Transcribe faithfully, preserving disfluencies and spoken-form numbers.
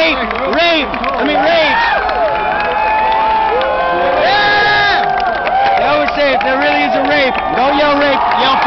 rape, rape, I mean rage. Yeah! They always say if there really is a rape, don't yell rape, yell